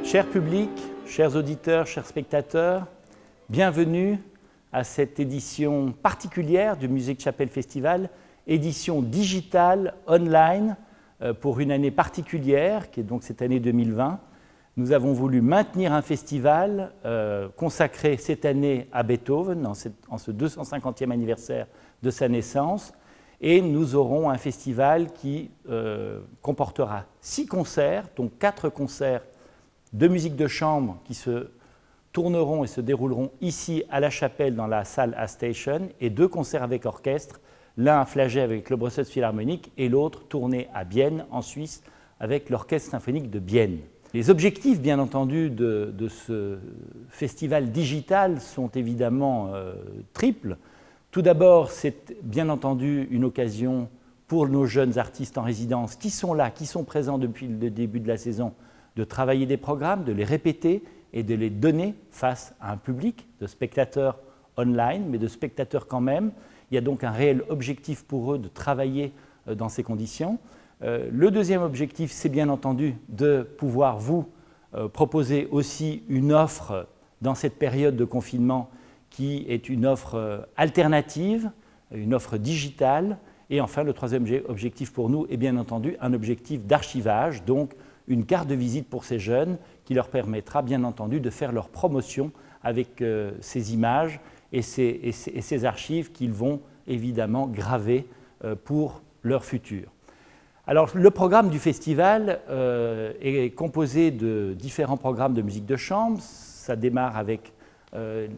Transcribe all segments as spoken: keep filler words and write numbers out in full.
Cher public, chers auditeurs, chers spectateurs, bienvenue à cette édition particulière du Music Chapel Festival, édition digitale, online, pour une année particulière, qui est donc cette année deux mille vingt. Nous avons voulu maintenir un festival euh, consacré cette année à Beethoven, en, cette, en ce deux cent cinquantième anniversaire de sa naissance, et nous aurons un festival qui euh, comportera six concerts, dont quatre concerts de musique de chambre qui se tourneront et se dérouleront ici à la Chapelle dans la salle A-Station, et deux concerts avec orchestre, l'un à Flagey avec le Brussels Philharmonic et l'autre tourné à Bienne, en Suisse, avec l'Orchestre symphonique de Bienne. Les objectifs, bien entendu, de, de ce festival digital sont évidemment euh, triples. Tout d'abord, c'est bien entendu une occasion pour nos jeunes artistes en résidence qui sont là, qui sont présents depuis le début de la saison, de travailler des programmes, de les répéter et de les donner face à un public de spectateurs online, mais de spectateurs quand même. Il y a donc un réel objectif pour eux de travailler dans ces conditions. Euh, le deuxième objectif, c'est bien entendu de pouvoir vous euh, proposer aussi une offre dans cette période de confinement qui est une offre euh, alternative, une offre digitale. Et enfin, le troisième objectif pour nous est bien entendu un objectif d'archivage, donc une carte de visite pour ces jeunes qui leur permettra bien entendu de faire leur promotion avec euh, ces images et ces, et ces, et ces archives qu'ils vont évidemment graver euh, pour leur futur. Alors, le programme du festival euh, est composé de différents programmes de musique de chambre. Ça démarre avec euh,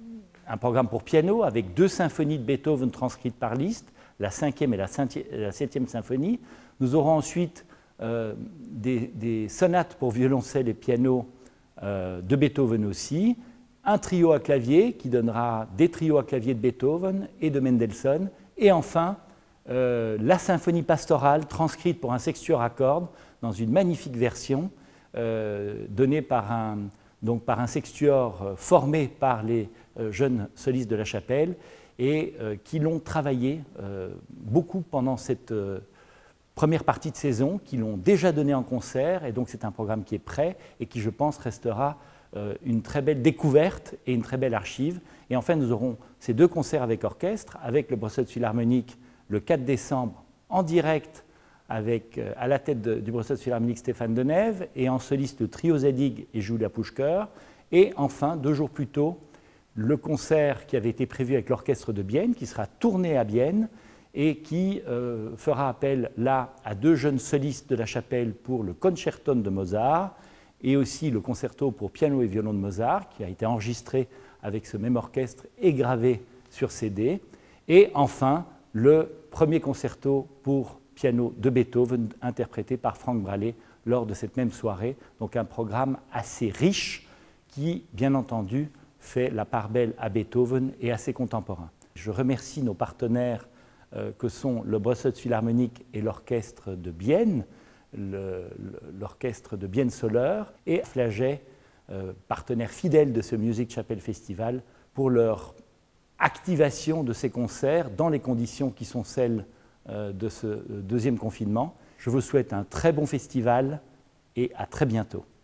un programme pour piano, avec deux symphonies de Beethoven transcrites par Liszt, la cinquième et la, la septième symphonie. Nous aurons ensuite euh, des, des sonates pour violoncelle et piano euh, de Beethoven aussi, un trio à clavier qui donnera des trios à clavier de Beethoven et de Mendelssohn, et enfin Euh, la symphonie pastorale transcrite pour un sextuor à cordes dans une magnifique version euh, donnée par un, donc par un sextuor euh, formé par les euh, jeunes solistes de la Chapelle et euh, qui l'ont travaillé euh, beaucoup pendant cette euh, première partie de saison, qui l'ont déjà donné en concert, et donc c'est un programme qui est prêt et qui, je pense, restera euh, une très belle découverte et une très belle archive. Et enfin, nous aurons ces deux concerts avec orchestre, avec le Brussels Philharmonic le quatre décembre, en direct, avec, euh, à la tête de, du Brussels Philharmonic Stéphane Denève, et en soliste le trio Zadig et Julia Puschker. Et enfin, deux jours plus tôt, le concert qui avait été prévu avec l'orchestre de Bienne, qui sera tourné à Bienne, et qui euh, fera appel là à deux jeunes solistes de la Chapelle pour le Concerton de Mozart, et aussi le concerto pour piano et violon de Mozart, qui a été enregistré avec ce même orchestre et gravé sur C D. Et enfin, le premier concerto pour piano de Beethoven, interprété par Frank Braley lors de cette même soirée. Donc un programme assez riche qui, bien entendu, fait la part belle à Beethoven et à ses contemporains. Je remercie nos partenaires euh, que sont le Brussels Philharmonic et l'orchestre de Bienne, l'orchestre de Bienne-Soleure, et Flagey, euh, partenaire fidèle de ce Music Chapel Festival, pour leur activation de ces concerts dans les conditions qui sont celles euh, de ce deuxième confinement. Je vous souhaite un très bon festival et à très bientôt.